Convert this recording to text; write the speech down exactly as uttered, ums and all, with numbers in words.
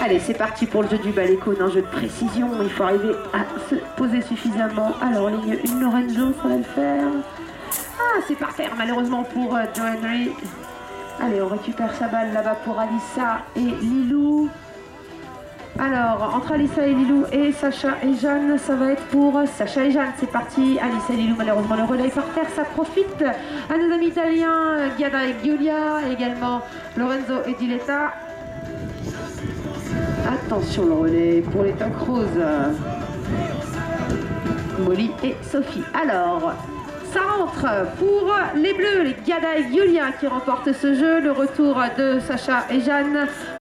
Allez, c'est parti pour le jeu du balai cône, un jeu de précision. Il faut arriver à se poser suffisamment. Alors, ligne une, Lorenzo, ça va le faire. Ah, c'est par terre, malheureusement, pour euh, Joe Henry. Allez, on récupère sa balle là-bas pour Alissa et Lilou. Alors, entre Alissa et Lilou et Sacha et Jeanne, ça va être pour Sacha et Jeanne. C'est parti. Alissa et Lilou, malheureusement, le relais par terre. Ça profite à nos amis italiens, Giada et Giulia, et également Lorenzo et Diletta. Attention, le relais pour les Tocs Roses. Molly et Sophie. Alors, ça rentre pour les Bleus, les Giada et Giulia qui remportent ce jeu. Le retour de Sacha et Jeanne.